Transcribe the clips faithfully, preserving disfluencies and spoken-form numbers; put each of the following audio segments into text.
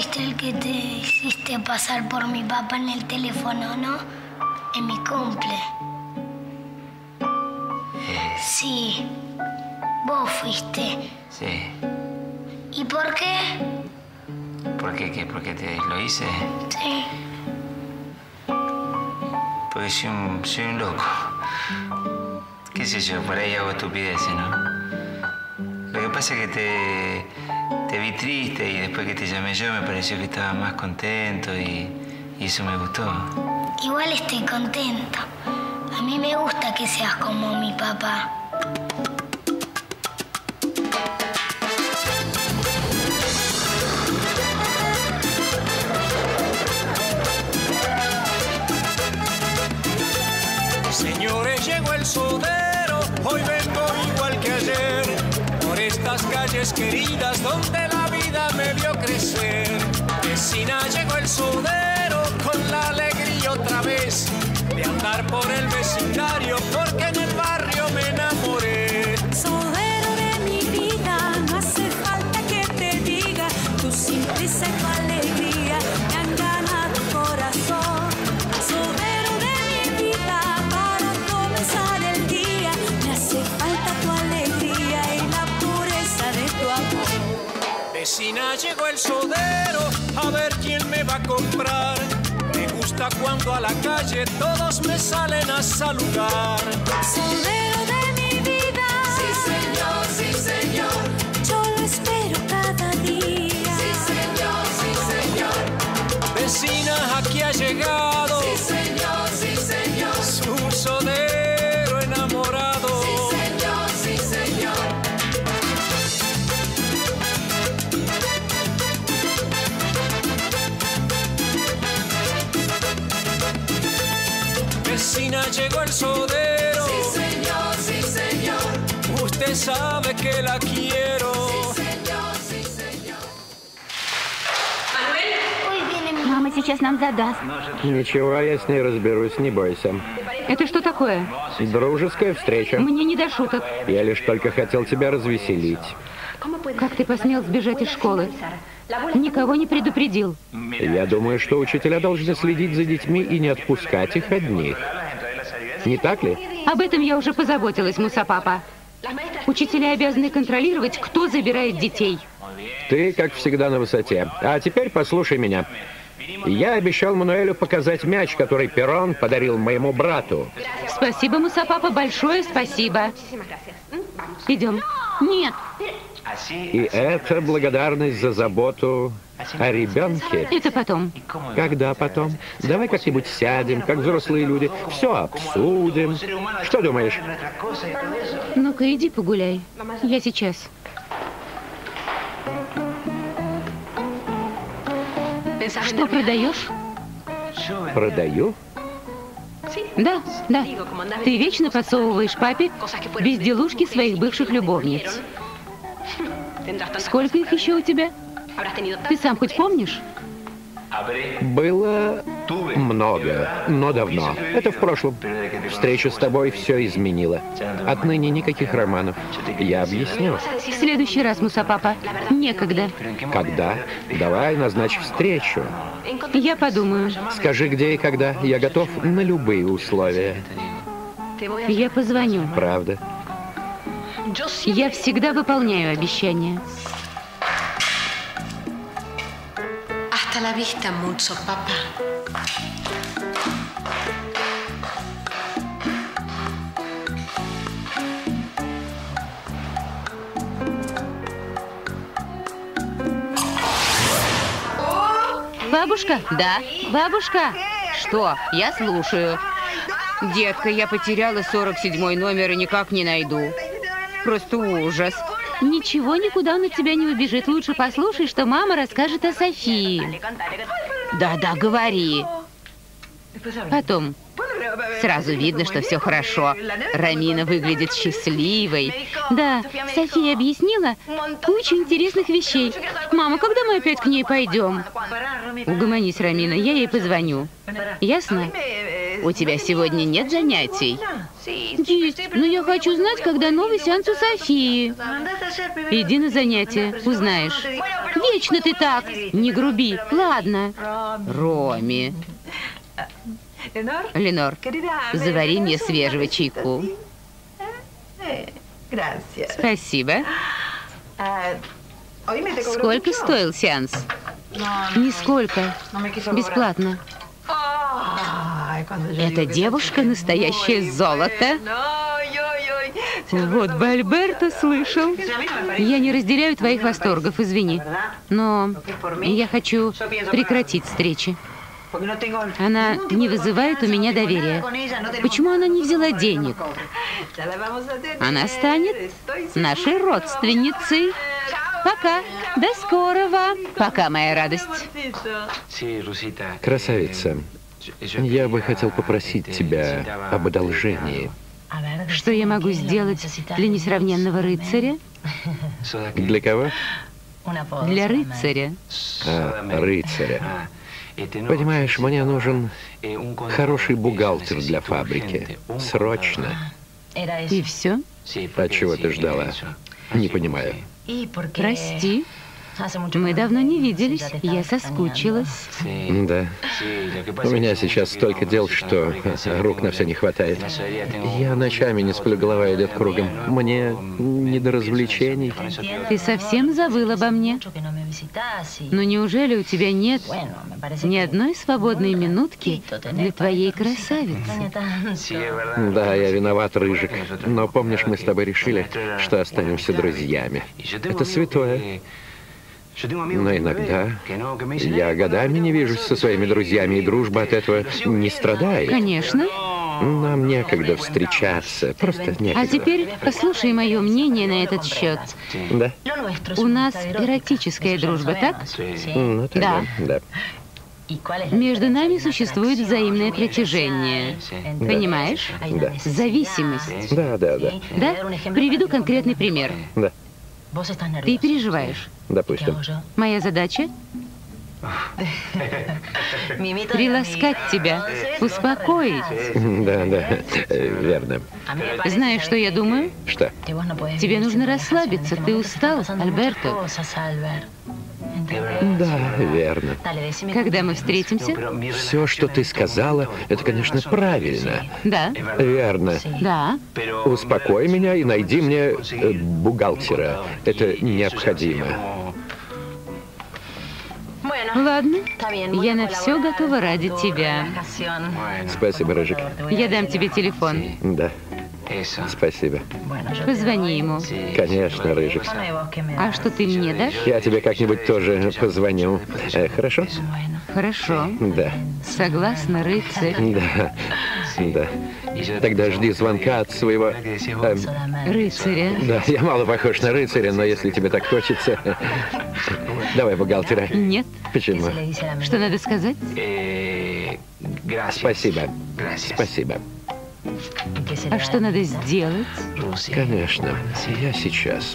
fuiste el que te hiciste pasar por mi papá en el teléfono, ¿no? En mi cumple. Eh... Sí, vos fuiste. Sí. ¿Y por qué? ¿Por qué? ¿Qué? ¿Por qué te lo hice? Sí. Porque soy un, soy un loco. ¿Qué sé yo? Por ahí hago estupideces, ¿no? Lo que pasa es que te, te vi triste y después que te llamé yo me pareció que estabas más contento y, y eso me gustó. Igual estoy contento. A mí me gusta que seas como mi papá. Señores, llegó el sodero, hoy vengo igual que ayer, por estas calles queridas donde la vida me vio crecer. Vecina, llegó el sodero con la alegría otra vez de andar por el vecindario, porque en el barrio me enamoré. Sodero de mi vida, no hace falta que te diga, tu simpleza y tu alegría me han ganado el corazón. Sodero de mi vida, para comenzar el día, me hace falta tu alegría y la pureza de tu amor. Vecina, llegó el sodero, a ver quién me va a comprar. Me gusta cuando a la calle todos me salen a saludar. Sodero de mi vida, sí señor, sí señor, yo lo espero cada día. Sí señor, sí señor, vecina, aquí ha llegado. Sí señor, sí señor, su sodero enamorado. Sí señor, sí señor. Vecina, llegó el sodero. Sí señor, sí señor, usted sabe que la quiero. Sí señor, sí señor. Hoy viene mi... Мама сейчас нам задаст. Ничего, я с ней разберусь, не бойся. Это что такое? Дружеская встреча. Мне не до шуток. Я лишь только хотел тебя развеселить. Как ты посмел сбежать из школы? Никого не предупредил. Я думаю, что учителя должны следить за детьми и не отпускать их одних. Не так ли? Об этом я уже позаботилась, Муса-папа. Учителя обязаны контролировать, кто забирает детей. Ты, как всегда, на высоте. А теперь послушай меня. Я обещал Мануэлю показать мяч, который Перрон подарил моему брату. Спасибо, Муса-папа, большое спасибо. Идем. Нет. И это благодарность за заботу о ребенке. Это потом. Когда потом? Давай как-нибудь сядем, как взрослые люди, все обсудим. Что думаешь? Ну-ка, иди погуляй. Я сейчас. Что продаешь? Продаю? Да, да. Ты вечно подсовываешь папе безделушки своих бывших любовниц. Сколько их еще у тебя? Ты сам хоть помнишь? Было много, но давно. Это в прошлом. Встреча с тобой все изменила. Отныне никаких романов. Я объясню. В следующий раз, Муса-папа. Некогда. Когда? Давай назначь встречу. Я подумаю. Скажи, где и когда. Я готов на любые условия. Я позвоню. Правда? Я всегда выполняю обещания. Hasta la vista, mucho, papá. Бабушка? Да. Бабушка? Что? Я слушаю. Детка, я потеряла сорок седьмой номер и никак не найду. Просто ужас. Ничего, никуда он от тебя не убежит. Лучше послушай, что мама расскажет о Софии. Да-да, говори. Потом. Сразу видно, что все хорошо. Рамина выглядит счастливой. Да, София объяснила кучу интересных вещей. Мама, когда мы опять к ней пойдем? Угомонись, Рамина, я ей позвоню. Ясно? У тебя сегодня нет занятий? Есть, но я хочу знать, когда новый сеанс у Софии. Иди на занятия, узнаешь. Вечно ты так. Не груби. Ладно. Роми. Ленор, завари мне свежего чайку. Спасибо. Сколько стоил сеанс? Нисколько. Бесплатно. Эта девушка настоящее золото. Вот бы Альберто слышал. Я не разделяю твоих восторгов, извини. Но я хочу прекратить встречи. Она не вызывает у меня доверия. Почему она не взяла денег? Она станет нашей родственницей. Пока. До скорого. Пока, моя радость. Красавица, я бы хотел попросить тебя об одолжении. Что я могу сделать для несравненного рыцаря? Для кого? Для рыцаря. А, рыцаря. Понимаешь, мне нужен хороший бухгалтер для фабрики. Срочно. И все? А чего ты ждала? Не понимаю. Прости. Мы давно не виделись. Я соскучилась. Да. У меня сейчас столько дел, что рук на все не хватает. Я ночами не сплю, голова идет кругом. Мне не до развлечений. Ты совсем забыл обо мне? Но неужели у тебя нет ни одной свободной минутки для твоей красавицы? Да, я виноват, Рыжик. Но помнишь, мы с тобой решили, что останемся друзьями. Это святое. Но иногда я годами не вижусь со своими друзьями, и дружба от этого не страдает. Конечно. Нам некогда встречаться, просто некогда. А теперь послушай мое мнение на этот счет. Да? У нас эротическая дружба, так? Ну, тогда, да. Между нами существует взаимное притяжение. Да. Понимаешь? Да. Зависимость. Да, да, да. Да? Приведу конкретный пример. Да. Ты переживаешь. Допустим. Моя задача приласкать тебя, успокоить. Да, да, верно. Знаешь, что я думаю? Что? Тебе нужно расслабиться. Ты устал, Альберто. Да, верно. Когда мы встретимся? Все, что ты сказала, это, конечно, правильно. Да. Верно. Да. Успокой меня и найди мне э, бухгалтера. Это необходимо. Ладно, я на все готова ради тебя. Спасибо, Рыжик. Я дам тебе телефон. Да. Спасибо. Позвони ему. Конечно, Рыжик. А что ты мне дашь? Я тебе как-нибудь тоже позвоню. Э, хорошо? Хорошо. Да. Согласна, рыцарь. Да. Да. Тогда жди звонка от своего... э, Рыцаря. Да, я мало похож на рыцаря, но если тебе так хочется... Давай бухгалтера. Нет. Почему? Что надо сказать? Спасибо. Спасибо. А что надо сделать? Конечно. Я сейчас.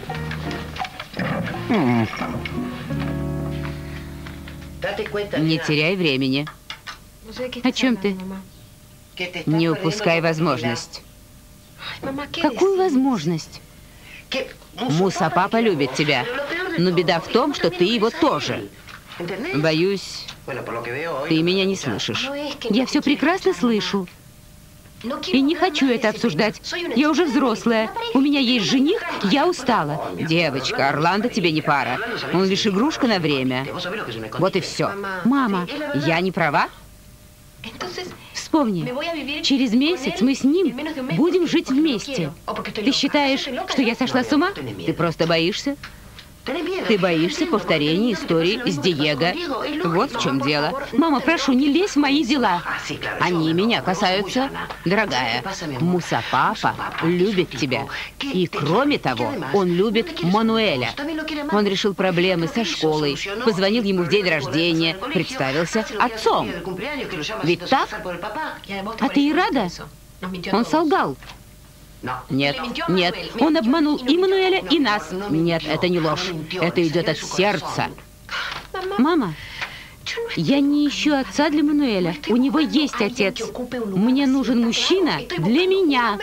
Не теряй времени. О чем ты? Не упускай возможность. Какую возможность? Муса папа любит тебя, но беда в том, что ты его тоже. Боюсь, ты меня не слышишь. Я все прекрасно слышу. И не хочу это обсуждать. Я уже взрослая. У меня есть жених, я устала. Девочка, Орландо тебе не пара. Он лишь игрушка на время. Вот и все. Мама, я не права? Вспомни, через месяц мы с ним будем жить вместе. Ты считаешь, что я сошла с ума? Ты просто боишься? Ты боишься повторения истории с Диего. Вот в чем дело. Мама, прошу, не лезь в мои дела. Они меня касаются. Дорогая, Муса папа любит тебя. И кроме того, он любит Мануэля. Он решил проблемы со школой, позвонил ему в день рождения, представился отцом. Ведь так? А ты и рада? Он солгал. Нет, нет, он обманул и Мануэля, и нас. Нет, это не ложь. Это идет от сердца. Мама, Я не ищу отца для Мануэля. У него есть отец. Мне нужен мужчина для меня.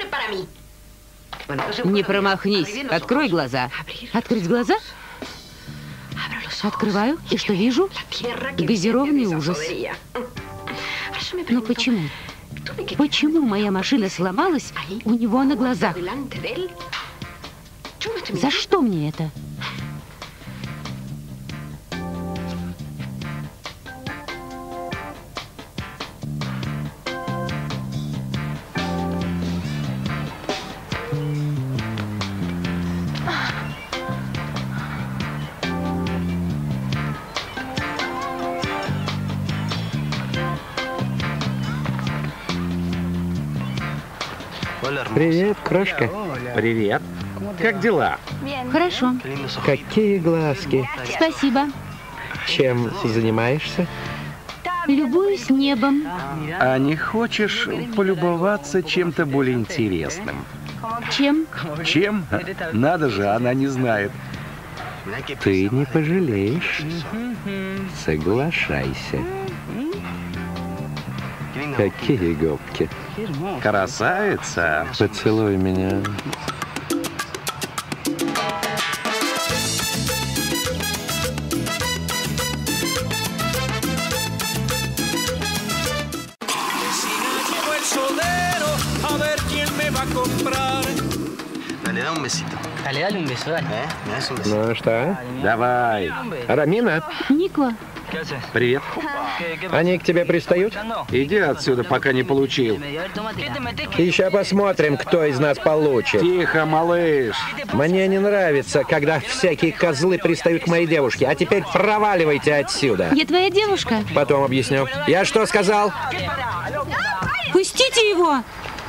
Не промахнись. Открой глаза. Открыть глаза? Открываю. И что вижу? Газированный ужас. Но почему? Почему моя машина сломалась у него на глазах? За что мне это? Привет, крошка. Привет. Как дела? Хорошо. Какие глазки. Спасибо. Чем занимаешься? Любуюсь небом. А не хочешь полюбоваться чем-то более интересным? Чем? Чем? Надо же, она не знает. Ты не пожалеешь. Соглашайся. Какие губки. Красавица. Поцелуй меня. Ну что? Давай. Рамина? Нико. Привет. Они к тебе пристают? Иди отсюда, пока не получил. Еще посмотрим, кто из нас получит. Тихо, малыш. Мне не нравится, когда всякие козлы пристают к моей девушке. А теперь проваливайте отсюда. Я твоя девушка. Потом объясню. Я что сказал? Пустите его.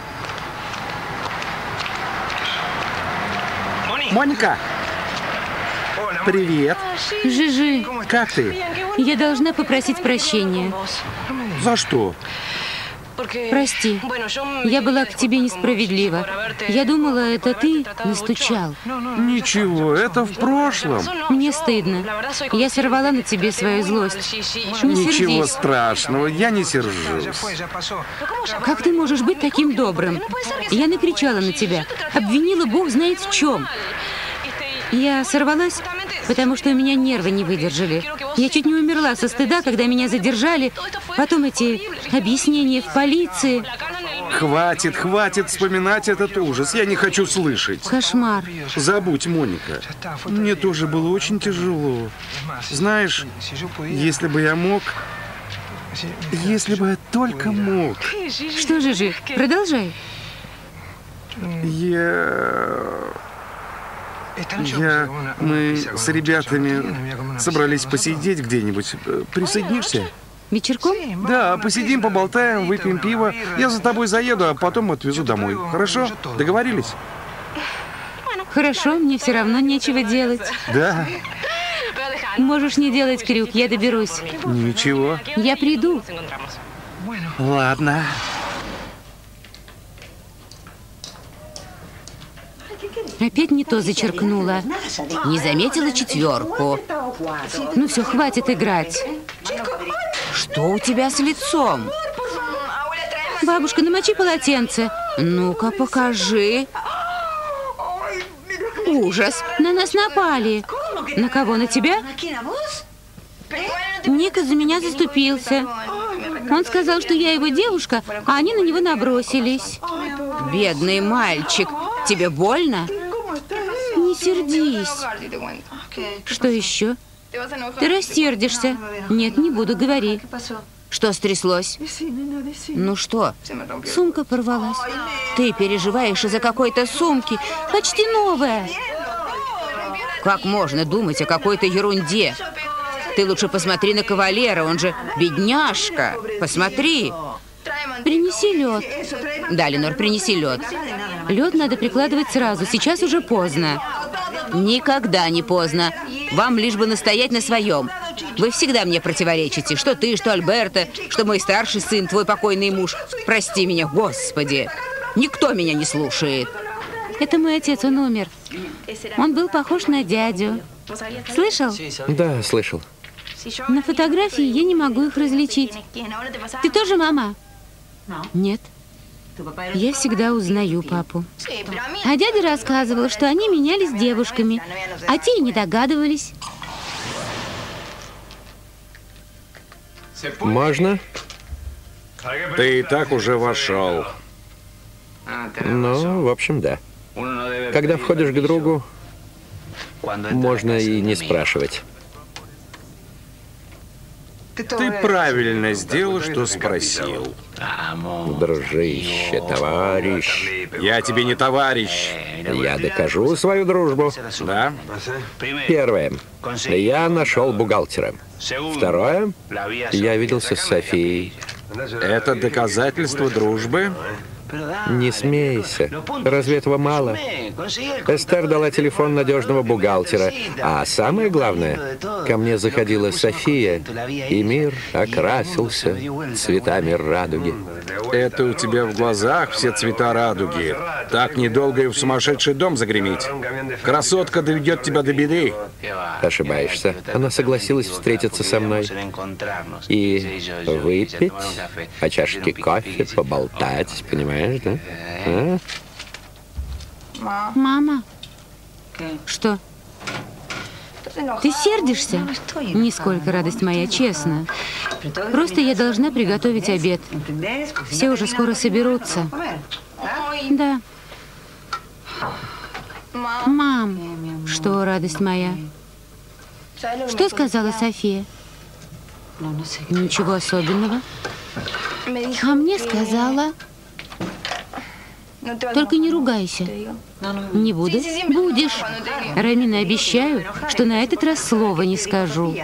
Моника. Привет. Жижи, Как ты? я должна попросить прощения. За что? Прости, я была к тебе несправедлива. Я думала, это ты настучал. Ничего, это в прошлом. Мне стыдно. Я сорвала на тебе свою злость. Не Ничего сердись. страшного, я не сержусь. Как ты можешь быть таким добрым? Я накричала на тебя, обвинила бог знает в чем. Я сорвалась, потому что у меня нервы не выдержали. Я чуть не умерла со стыда, когда меня задержали. Потом эти объяснения в полиции. Хватит, хватит вспоминать этот ужас. Я не хочу слышать. Кошмар. Забудь, Моника. Мне тоже было очень тяжело. Знаешь, если бы я мог... Если бы я только мог... Что же, Жи, продолжай. Я... Я... Мы с ребятами собрались посидеть где-нибудь. Присоединишься? Вечерком? Да, посидим, поболтаем, выпьем пиво. Я за тобой заеду, а потом отвезу домой. Хорошо? Договорились? Хорошо, мне все равно нечего делать. Да. Можешь не делать крюк, я доберусь. Ничего. Я приду. Ладно. Опять не то зачеркнула. Не заметила четверку. Ну все, хватит играть. Что у тебя с лицом? Бабушка, намочи полотенце. Ну-ка, покажи. Ужас, на нас напали. На кого, на тебя? Ника за меня заступился. Он сказал, что я его девушка, а они на него набросились. Бедный мальчик. Тебе больно? Не сердись. Что еще? Ты рассердишься. Нет, не буду, говори. Что стряслось? Ну что? Сумка порвалась. Ты переживаешь из-за какой-то сумки. Почти новая. Как можно думать о какой-то ерунде? Ты лучше посмотри на кавалера, он же бедняжка. Посмотри. Принеси лед. Да, Ленор, принеси лед. Лед надо прикладывать сразу, сейчас уже поздно. Никогда не поздно. Вам лишь бы настоять на своем. Вы всегда мне противоречите. Что ты, что Альберто, что мой старший сын, твой покойный муж. Прости меня, Господи. Никто меня не слушает. Это мой отец, он умер. Он был похож на дядю. Слышал? Да, слышал. На фотографии я не могу их различить. Ты тоже мама? Нет. Я всегда узнаю папу. А дядя рассказывал, что они менялись девушками, а те и не догадывались. Можно? Ты и так уже вошел. Ну, в общем, да. Когда входишь к другу, можно и не спрашивать. Ты правильно сделал, что спросил. Дружище, товарищ. Я тебе не товарищ. Я докажу свою дружбу. Да? Первое. Я нашел бухгалтера. Второе. Я виделся с Софией. Это доказательство дружбы? Не смейся. Разве этого мало? Эстер дала телефон надежного бухгалтера. А самое главное, ко мне заходила София, и мир окрасился цветами радуги. Это у тебя в глазах все цвета радуги. Так недолго и в сумасшедший дом загреметь. Красотка доведет тебя до беды. Ошибаешься. Она согласилась встретиться со мной и выпить по чашке кофе, поболтать, понимаешь, да? А? Мама. Что? Ты сердишься? Нисколько, радость моя, честно. Просто я должна приготовить обед. Все уже скоро соберутся. Да. Мам. Что, радость моя? Что сказала София? Ничего особенного. А мне сказала... Только не ругайся. Не буду? Будешь. Рамина, обещаю, что на этот раз слова не скажу.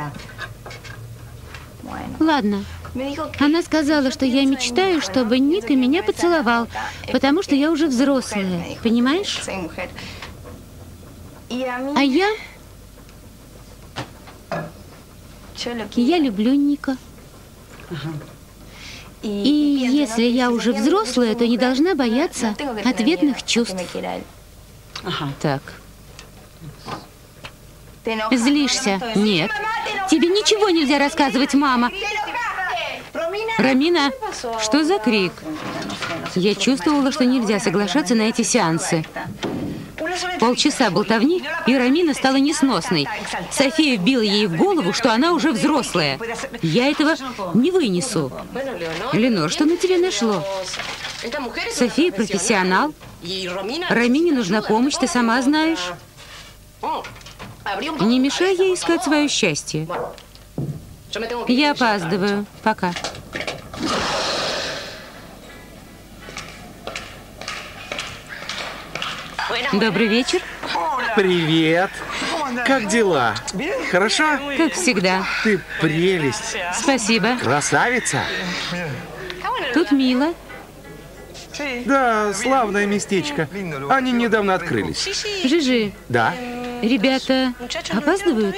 Ладно. Она сказала, что я мечтаю, чтобы Ника меня поцеловал, потому что я уже взрослая. Понимаешь? А я... Я люблю Ника. И если я уже взрослая, то не должна бояться ответных чувств. Так. Злишься? Нет. Тебе ничего нельзя рассказывать, мама. Рамина, что за крик? Я чувствовала, что нельзя соглашаться на эти сеансы. Полчаса болтовни, и Рамина стала несносной. София вбила ей в голову, что она уже взрослая. Я этого не вынесу. Ленор, что на тебя нашло? София профессионал. Рамине нужна помощь, ты сама знаешь. Не мешай ей искать свое счастье. Я опаздываю. Пока. Добрый вечер. Привет. Как дела? Хорошо? Как всегда. Ты прелесть. Спасибо. Красавица. Тут мило. Да, славное местечко. Они недавно открылись. Жижи. Да. Ребята опаздывают?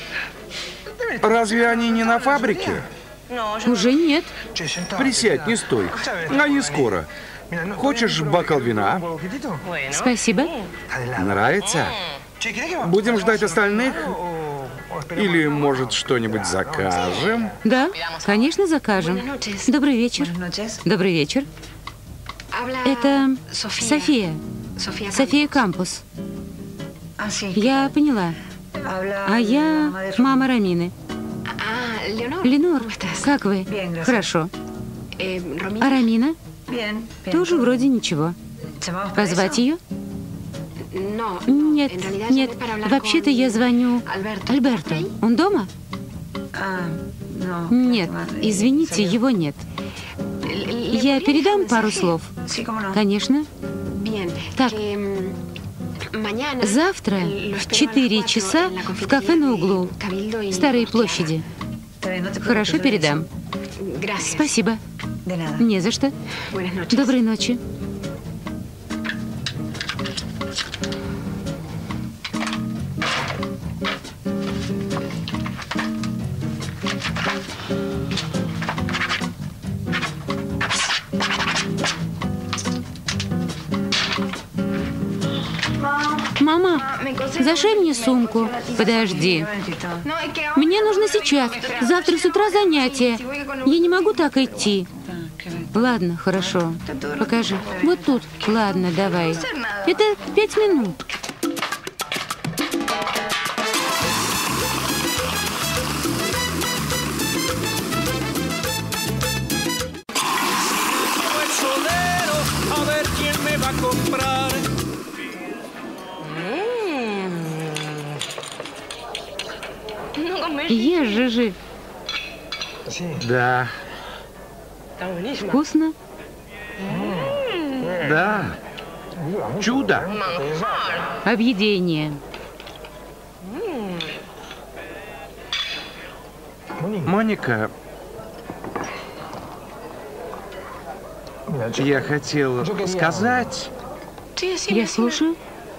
Разве они не на фабрике? Уже нет. Присядь, не стой. Они скоро. Хочешь бокал вина? Спасибо. Нравится? Будем ждать остальных? Или, может, что-нибудь закажем? Да, конечно, закажем. Добрый вечер. Добрый вечер. Это София. София Кампус. Я поняла. А я мама Рамины. Ленор, как вы? Хорошо. А Рамина? Тоже вроде ничего. Позвать ее? Нет, нет. Вообще-то я звоню Альберту. Он дома? Нет, извините, его нет. Я передам пару слов? Конечно. Так, завтра в четыре часа в кафе на углу Старой площади. Хорошо, передам. Спасибо. Не за что. Доброй ночи. Mom. Мама, зашей мне сумку. Подожди. Мне нужно сейчас. Завтра с утра занятия. Я не могу так идти. Ладно, хорошо. Покажи. Вот тут. Ладно, давай. Это пять минут. Ешь, Жижи. Да. Вкусно? Да. Чудо. Объедение. Моника, я хотел сказать... Я слушаю.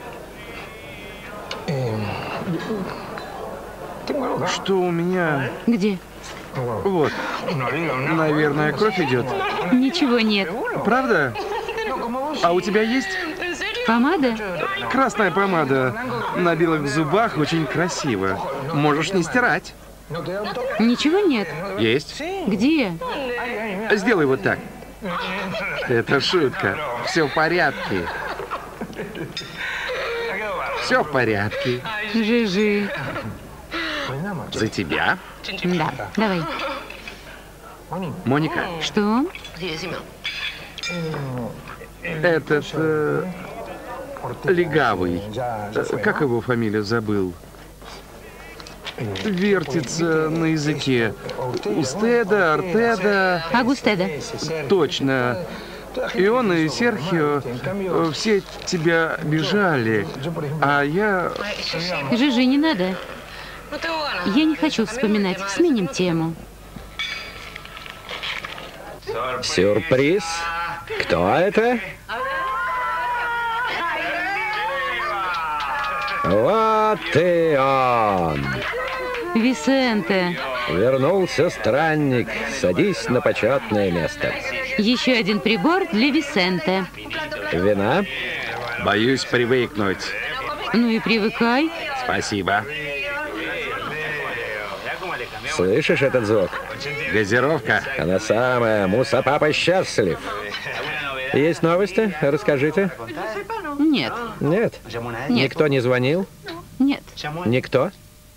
Что у меня... Где? Вот. Наверное, кровь идет. Ничего нет. Правда? А у тебя есть? Помада? Красная помада. На белых зубах очень красиво. Можешь не стирать. Ничего нет. Есть. Где? Сделай вот так. Это шутка. Все в порядке. Все в порядке. Жижи. За тебя? Да, давай. Моника. Что? Этот... Э, легавый. Как его фамилия, забыл? Вертится на языке. Устеда, Артеда. Агустеда. Точно. И он, и Серхио, все тебя бежали, а я... Жижи, не надо. Я не хочу вспоминать. Сменим тему. Сюрприз? Кто это? Вот и он. Висенте. Вернулся странник. Садись на почетное место. Еще один прибор для Висенте. Вина? Боюсь привыкнуть. Ну и привыкай. Спасибо. Слышишь этот звук? Газировка. Она самая. Муса-папа счастлив. Есть новости? Расскажите. Нет. Нет? Нет. Никто не звонил? Нет. Никто?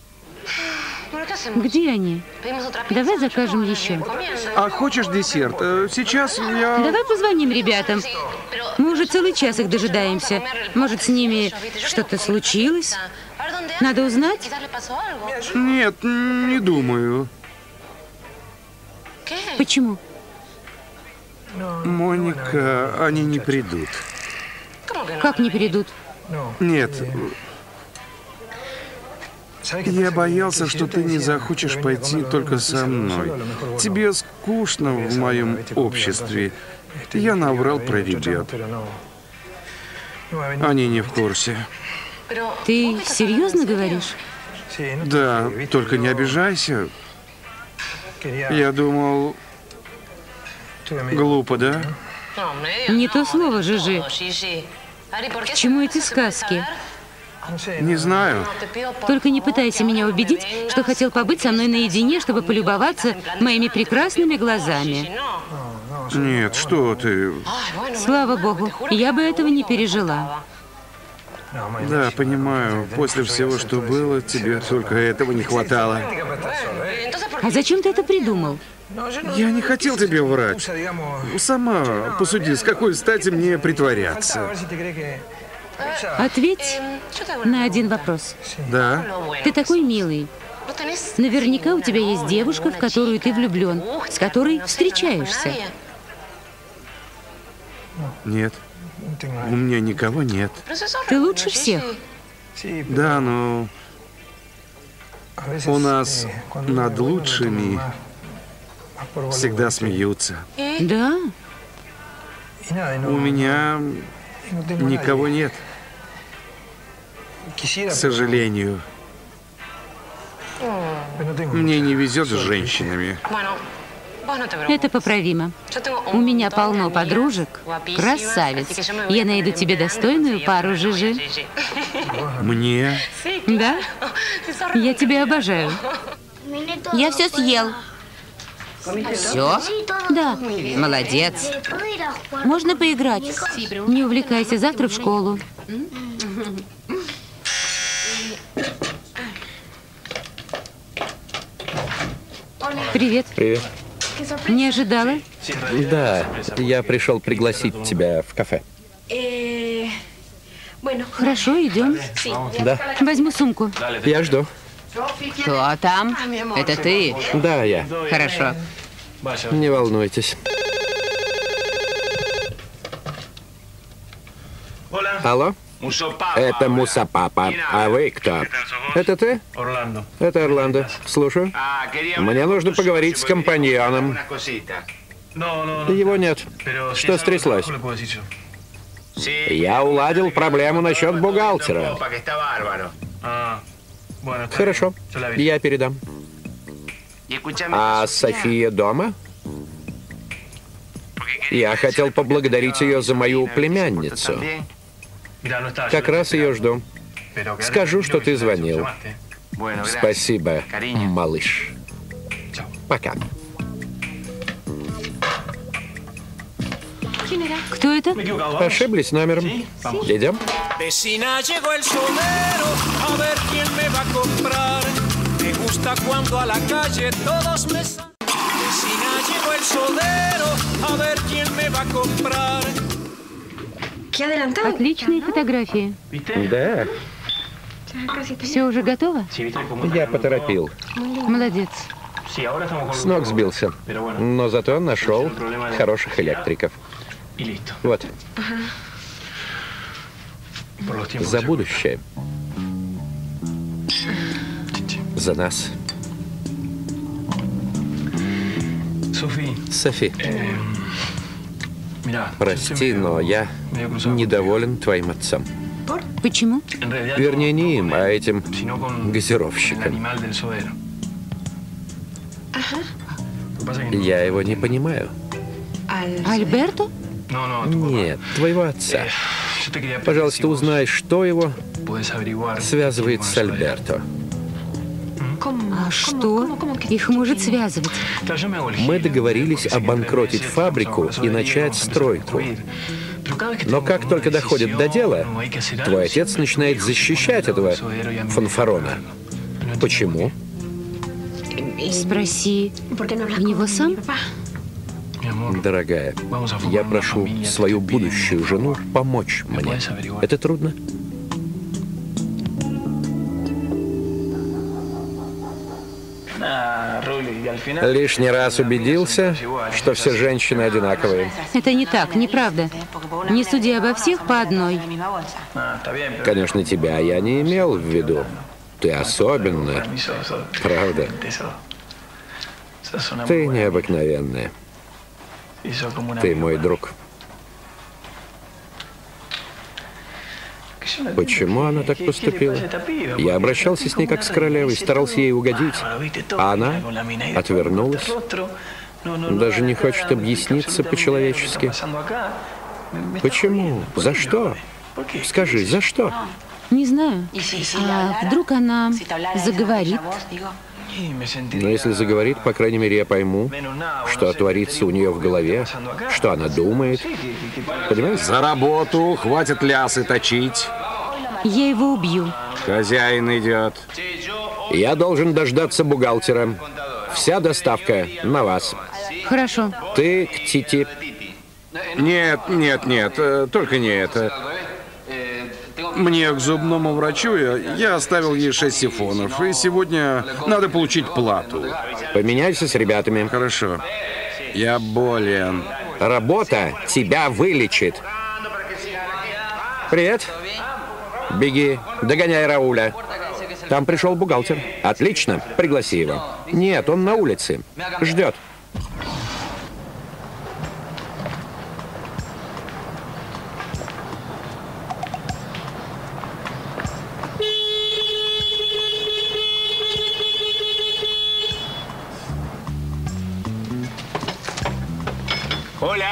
Где они? Давай закажем еще. А хочешь десерт? Сейчас я... Давай позвоним ребятам. Мы уже целый час их дожидаемся. Может, с ними что-то случилось? Надо узнать? Нет, не думаю. Почему? Моника, они не придут. Как не придут? Нет. Я боялся, что ты не захочешь пойти только со мной. Тебе скучно в моем обществе. Я наврал про ребят. Они не в курсе. Ты серьезно говоришь? Да, только не обижайся. Я думал... Глупо, да? Не то слово, Жижи. К чему эти сказки? Не знаю. Только не пытайся меня убедить, что хотел побыть со мной наедине, чтобы полюбоваться моими прекрасными глазами. Нет, что ты... Слава богу, я бы этого не пережила. Да, понимаю. После всего, что было, тебе только этого не хватало. А зачем ты это придумал? Я не хотел тебе врать. Сама посуди, с какой стати мне притворяться. Ответь на один вопрос. Да? Ты такой милый. Наверняка у тебя есть девушка, в которую ты влюблен, с которой встречаешься. Нет. У меня никого нет. Ты лучше всех. Да, но... У нас над лучшими всегда смеются. Да? У меня никого нет. К сожалению. Мне не везет с женщинами. Это поправимо. У меня полно подружек, красавиц. Я найду тебе достойную пару, Жижи. Мне? Да? Я тебя обожаю. Я все съел. Все? Да. Молодец. Можно поиграть? Не увлекайся, завтра в школу. Привет. Привет. Не ожидала? Да, я пришел пригласить тебя в кафе. Хорошо, идем. Да, Возьму сумку. я жду. Кто там? Это ты? Да, я. Хорошо. Не волнуйтесь. Алло? Это Муса Папа. А вы кто? Это ты? Это Орландо. Слушаю. Мне нужно поговорить с компаньоном. Его нет. Что стряслось? Я уладил проблему насчет бухгалтера. Хорошо, я передам. А София дома? Я хотел поблагодарить ее за мою племянницу. Как раз ее жду. Скажу, что ты звонил. Спасибо, малыш. Пока. Кто это? Ошиблись номером. Идем. Vecina, llegó el solero, a ver quién me va a comprar. Me gusta cuando a la calle todos me saludan. Vecina, llegó el solero, a ver quién me va a comprar. Отличные фотографии. Да, Все уже готово? я поторопил. Молодец. С ног сбился. Но зато нашел хороших электриков. Вот. За будущее. За нас. Софи, прости, но я недоволен твоим отцом. Почему? Вернее, не им, а этим газировщиком. Я его не понимаю. Альберто? Нет, твоего отца. Пожалуйста, узнай, что его связывает с Альберто. А что их может связывать? Мы договорились обанкротить фабрику и начать стройку. Но как только доходит до дела, твой отец начинает защищать этого фанфарона. Почему? Спроси в него сам. Дорогая, я прошу свою будущую жену помочь мне. Это трудно? Лишний раз убедился, что все женщины одинаковые. Это не так, неправда. Не суди обо всех по одной. Конечно, тебя я не имел в виду. Ты особенная. Правда? Ты необыкновенная. Ты мой друг. Почему она так поступила? Я обращался с ней как с королевой, старался ей угодить, а она отвернулась. Даже не хочет объясниться по-человечески. Почему? За что? Скажи, за что? Не знаю. А вдруг она заговорит? Но если заговорит, по крайней мере, я пойму, что творится у нее в голове, что она думает. Понимаешь? За работу, хватит лясы точить. Я его убью. Хозяин идет. Я должен дождаться бухгалтера. Вся доставка на вас. Хорошо. Ты к Тити. Нет, нет, нет, э, только не это. Мне к зубному врачу, я, я оставил ей шесть сифонов, и сегодня надо получить плату. Поменяйся с ребятами. Хорошо. Я болен. Работа тебя вылечит. Привет. Беги, догоняй Рауля. Там пришел бухгалтер. Отлично, пригласи его. Нет, он на улице. Ждет.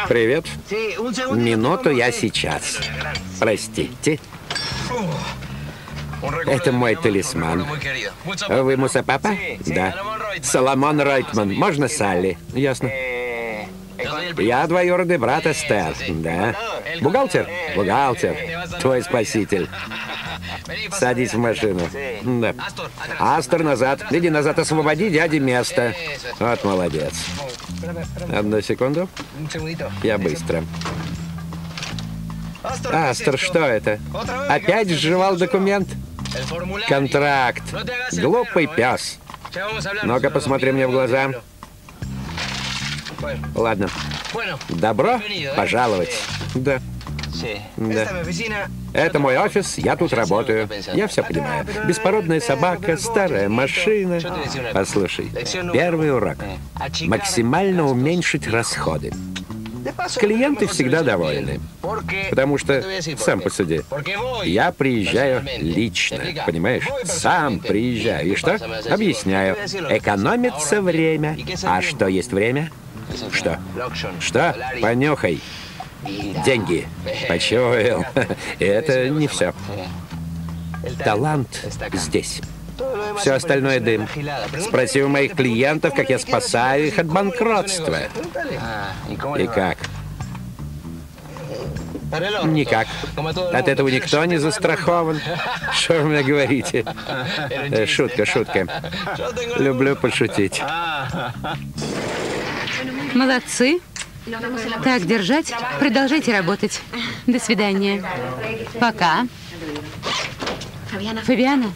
Привет. Минуту, я сейчас. Простите. Это мой талисман. Вы Муса Папа? Да. Соломон Ройтман. Можно Салли? Ясно. Я двоюродный брат Эстер. Да. Бухгалтер? Бухгалтер. Твой спаситель. Садись в машину. Да. Астор, назад. Иди назад, освободи дяде место. Вот молодец. Одну секунду. Я быстро. Астор, что это? Опять сживал документ? Контракт. Глупый пес. Ну-ка, посмотри мне в глаза. Ладно. Добро пожаловать. Да. Да. Это мой офис, я тут работаю. Я все понимаю. Беспородная собака, старая машина. Послушай, первый урок. Максимально уменьшить расходы. Клиенты всегда довольны. Потому что, сам посуди, я приезжаю лично, понимаешь? Сам приезжаю. И что? Объясняю. Экономится время. А что есть время? Что? Что? Понюхай. Деньги. Почуял. Это не все. Талант здесь. Все остальное дым. Спроси у моих клиентов, как я спасаю их от банкротства. И как? Никак. От этого никто не застрахован. Что вы мне говорите? Шутка, шутка. Люблю пошутить. Молодцы. Так держать. Продолжайте работать. До свидания. Пока. Фабиана.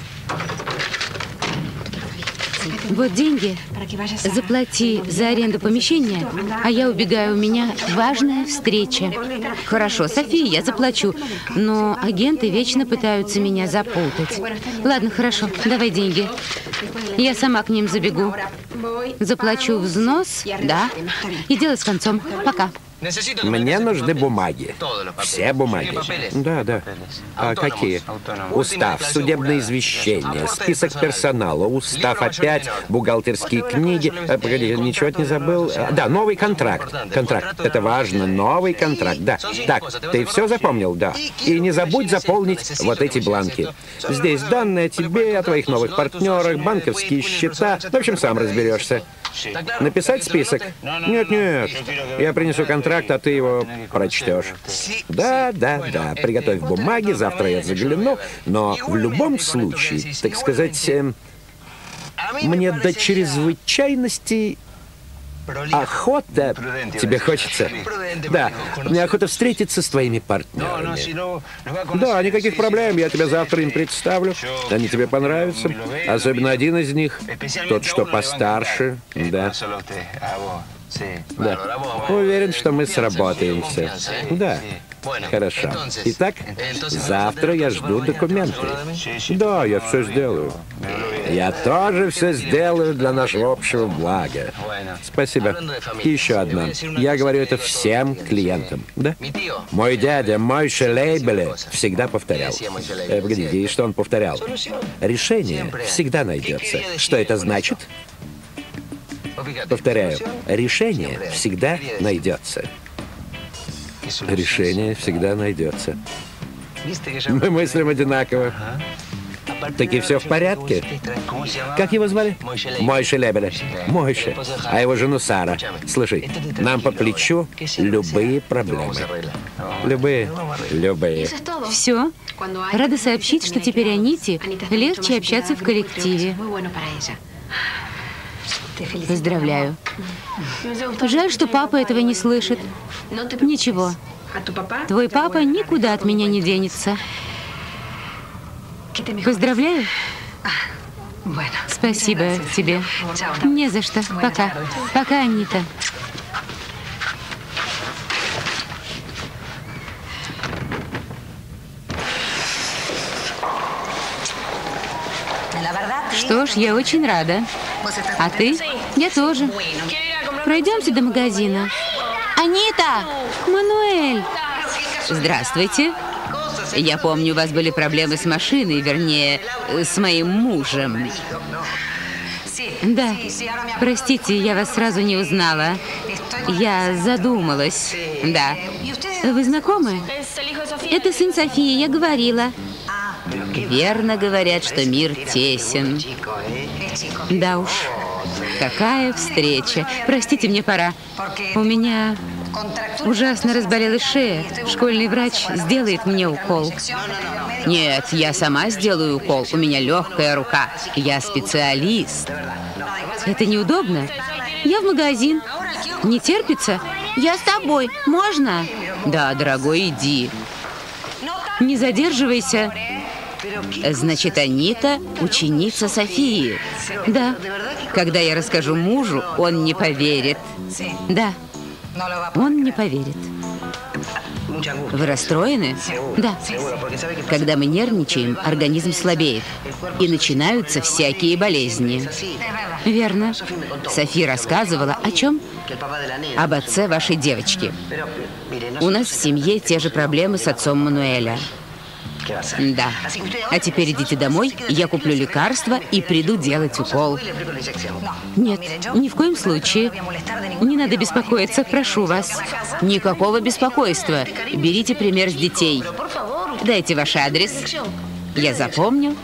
Вот деньги. Заплати за аренду помещения, а я убегаю, у меня важная встреча. Хорошо, София, я заплачу, но агенты вечно пытаются меня запутать. Ладно, хорошо, давай деньги. Я сама к ним забегу. Заплачу взнос, да, и дело с концом. Пока. Мне нужны бумаги. Все бумаги. Да, да. А какие? Устав, судебное извещение, список персонала, устав опять, бухгалтерские книги. А, погоди, ничего не забыл. А, да, новый контракт. Контракт. Это важно. Новый контракт. Да. Так, ты все запомнил? Да. И не забудь заполнить вот эти бланки. Здесь данные о тебе, о твоих новых партнерах, банковские счета. В общем, сам разберешься. Написать список? Нет, нет. Я принесу контракт, а ты его прочтешь. Да, да, да. Приготовь бумаги, завтра я загляну. Но в любом случае, так сказать, э, мне до чрезвычайности охота. Тебе хочется? Да, мне охота встретиться с твоими партнерами. Да, никаких проблем, я тебя завтра им представлю. Они тебе понравятся. Особенно один из них, тот, что постарше. Да. Да. Уверен, что мы сработаемся. Да. Хорошо. Итак, завтра я жду документы. Да, я все сделаю. Я тоже все сделаю для нашего общего блага. Спасибо. И еще одно. Я говорю это всем клиентам. Да? Мой дядя Мойше Лейбеле всегда повторял. Э, погодите, и что он повторял? Решение всегда найдется. Что это значит? Повторяю, решение всегда найдется. Решение всегда найдется. Мы мыслим одинаково. Таки все в порядке? Как его звали? Мойше Лебеля. Мойше. А его жену Сара. Слушай, нам по плечу любые проблемы. Любые. Любые. Все. Рада сообщить, что теперь Аните легче общаться в коллективе. Поздравляю. Жаль, что папа этого не слышит. Ничего. Твой папа никуда от меня не денется. Поздравляю. Спасибо тебе. Не за что. Пока. Пока, Анита. Что ж, я очень рада. А ты? Я тоже. Пройдемте до магазина. Анита! Мануэль! Здравствуйте. Я помню, у вас были проблемы с машиной, вернее, с моим мужем. Да. Простите, я вас сразу не узнала. Я задумалась. Да. Вы знакомы? Это сын Софии, я говорила. Верно говорят, что мир тесен. Да уж. Какая встреча. Простите, мне пора. У меня ужасно разболелась шея. Школьный врач сделает мне укол. Нет, я сама сделаю укол. У меня легкая рука. Я специалист. Это неудобно? Я в магазин. Не терпится? Я с тобой. Можно? Да, дорогой, иди. Не задерживайся. Значит, Анита – ученица Софии. Да. Когда я расскажу мужу, он не поверит. Да. Он не поверит. Вы расстроены? Да. Когда мы нервничаем, организм слабеет. И начинаются всякие болезни. Верно. София рассказывала о чем? Об отце вашей девочки. У нас в семье те же проблемы с отцом Мануэля. Да. А теперь идите домой, я куплю лекарства и приду делать укол. Нет, ни в коем случае. Не надо беспокоиться, прошу вас. Никакого беспокойства. Берите пример с детей. Дайте ваш адрес. Я запомню.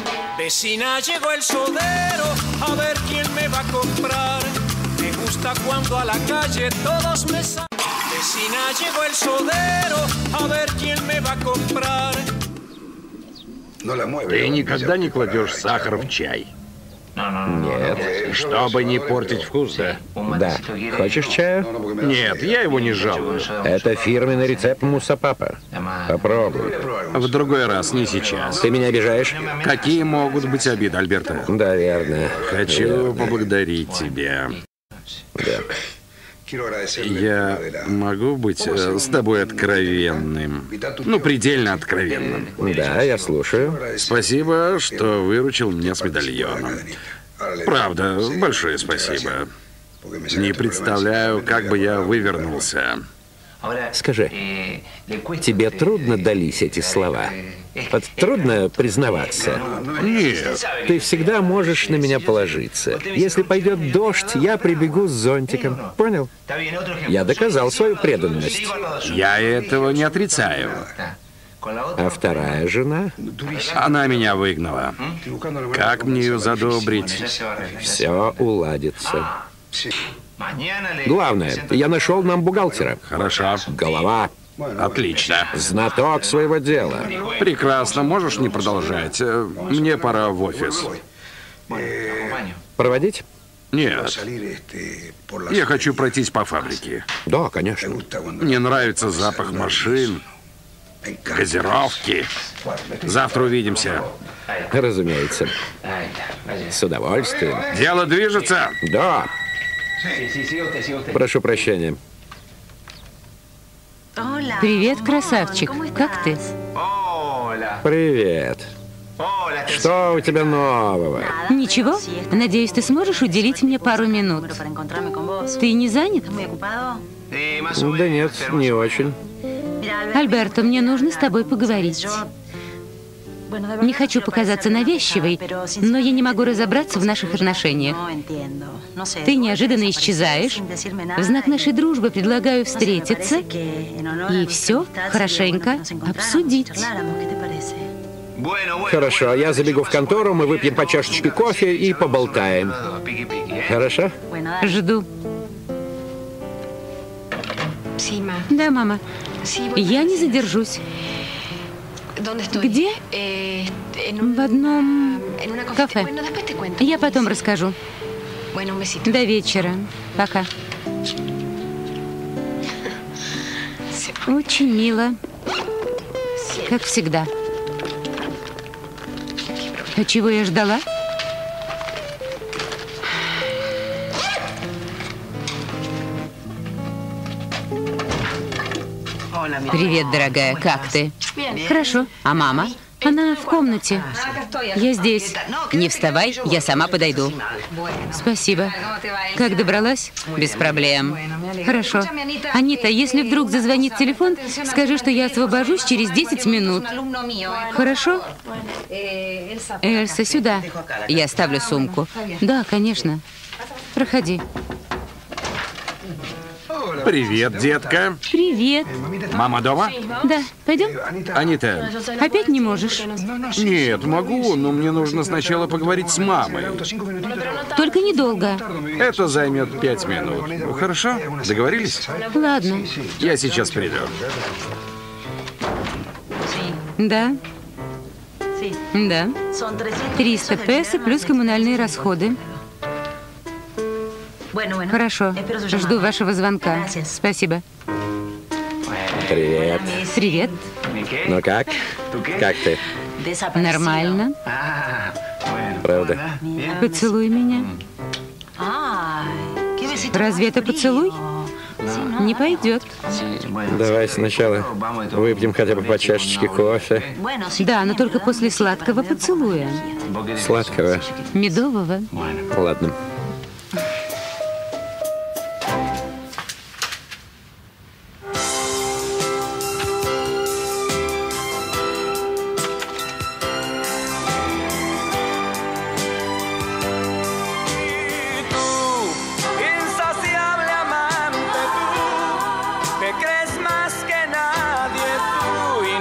Ты никогда не кладешь сахар в чай? Нет. Чтобы не портить вкус, да? Да. Хочешь чаю? Нет, я его не жалую. Это фирменный рецепт Муса Папа. Попробуй. В другой раз, не сейчас. Ты меня обижаешь? Какие могут быть обиды, Альберто? Да, верно. Хочу верно. поблагодарить тебя. Да. Я могу быть э, с тобой откровенным? Ну, предельно откровенным. Да, я слушаю. Спасибо, что выручил меня с медальоном. Правда, большое спасибо. Не представляю, как бы я вывернулся. Скажи, тебе трудно дались эти слова? Вот трудно признаваться? Нет. Ты всегда можешь на меня положиться. Если пойдет дождь, я прибегу с зонтиком. Понял? Я доказал свою преданность. Я этого не отрицаю. А вторая жена? Она меня выгнала. Как мне ее задобрить? Все уладится. Главное, я нашел нам бухгалтера. Хорошо. Голова. Отлично. Знаток своего дела. Прекрасно. Можешь не продолжать. Мне пора в офис. Проводить? Нет. Я хочу пройтись по фабрике. Да, конечно. Мне нравится запах машин, газировки. Завтра увидимся. Разумеется. С удовольствием. Дело движется? Да. Прошу прощения. Привет, красавчик. Как ты? Привет. Что у тебя нового? Ничего. Надеюсь, ты сможешь уделить мне пару минут. Ты не занят? Да нет, не очень. Альберто, мне нужно с тобой поговорить. Не хочу показаться навязчивой, но я не могу разобраться в наших отношениях. Ты неожиданно исчезаешь. В знак нашей дружбы предлагаю встретиться и все хорошенько обсудить. Хорошо, я забегу в контору, мы выпьем по чашечке кофе и поболтаем. Хорошо? Жду. Да, мама. Я не задержусь. Где? В одном кафе. Я потом расскажу. До вечера. Пока. Очень мило. Как всегда. А чего я ждала? Привет, дорогая. Как ты? Хорошо. А мама? Она в комнате. Я здесь. Не вставай, я сама подойду. Спасибо. Как добралась? Без проблем. Хорошо. Анита, если вдруг зазвонит телефон, скажи, что я освобожусь через десять минут. Хорошо? Эльса, сюда. Я оставлю сумку. Да, конечно. Проходи. Привет, детка. Привет. Мама дома? Да, пойдем? Анита. Опять не можешь? Нет, могу, но мне нужно сначала поговорить с мамой. Только недолго. Это займет пять минут. Хорошо? Договорились? Ладно. Я сейчас приду. Да. Да. триста песо плюс коммунальные расходы. Хорошо. Жду вашего звонка. Спасибо. Привет. Привет. Ну как? Как ты? Нормально. Правда? Поцелуй меня. Разве это поцелуй? Не пойдет. Давай сначала выпьем хотя бы по чашечке кофе. Да, но только после сладкого поцелуя. Сладкого? Медового. Ладно.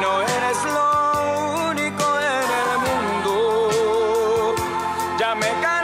Me